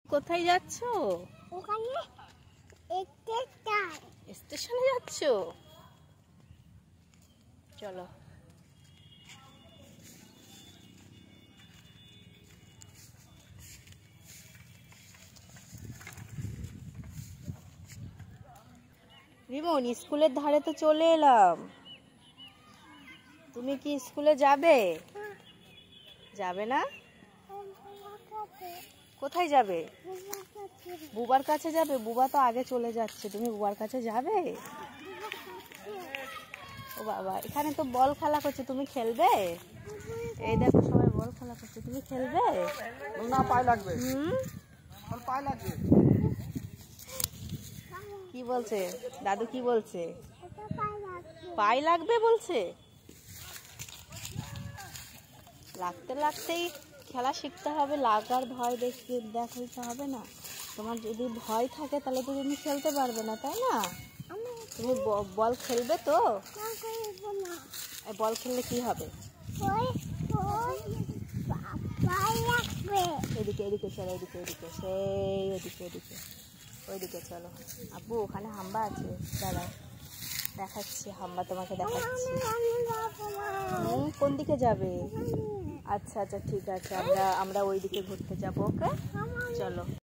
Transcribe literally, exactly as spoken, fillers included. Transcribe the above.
কোথায় যাচ্ছো? ওখানে স্টেশন। স্টেশনে যাচ্ছো? চলো। রিমন, স্কুলের ধারে তো চলে এলাম। তুমি কি স্কুলে যাবে? যাবে না? কোথায় যাবে? বুবার কাছে যাবে? বুবা তো আগে চলে যাচ্ছে, তুমি বুবার কাছে যাবে? ও বাবা, এখানে তো বল খেলা করছে, তুমি খেলবে? এই দেখো সবাই বল খেলা করছে, তুমি খেলবে? না, পায়ে লাগবে। হুম, পায়ে লাগবে। কি বলছে দাদু? কি বলছে? পায়ে লাগবে বলছে? লাগতে লাগতেই খেলা শিখতে হবে, লাগার ভয় দেখতে দেখাতে হবে না। তোমার যদি ভয় থাকে তাহলে তো তুমি খেলতে পারবে না, তাই না? তুমি বল খেলবে তো? বল খেললে কি হবে? এদিকে এদিকে চলো, এদিকে এদিকে, সেই এদিকে এদিকে, ওইদিকে চলো। আব্বু, ওখানে হাম্বা আছে, দাঁড়াও দেখাচ্ছি, হাম্বা তোমাকে দেখাচ্ছি। হুম, কোন দিকে যাবে? আচ্ছা আচ্ছা ঠিক আছে, আমরা আমরা ওই দিকে ঘুরতে যাবো। ওকে, চলো।